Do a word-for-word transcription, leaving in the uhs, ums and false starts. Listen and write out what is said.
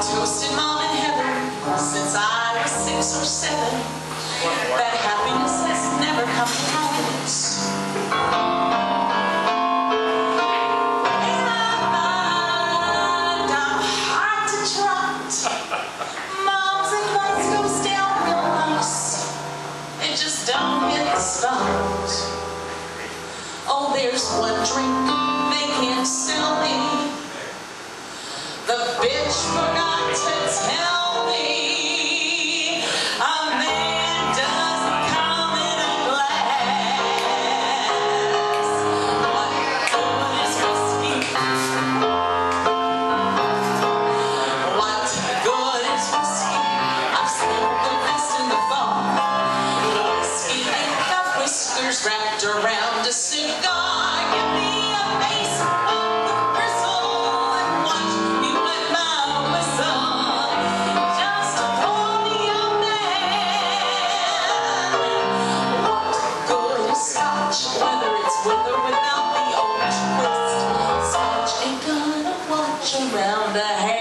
toasted mom in heaven since I was six or seven. That happiness has never come close. And I find I'm hard to trot. Moms and boys goes down real nice. They just don't hit the spot. Oh, there's one drink they can't sell me. The bitch forgot to tell me a man doesn't come in a glass. What good is whiskey? What good is whiskey? I've spent the rest in the fall. Whiskey ain't got whiskers wrapped around a cigar. Give me a face of the bristle and watch me wet my whistle. Just pour me a man. What good is scotch, whether it's with or without the old twist? Scotch ain't gonna watch around a hair.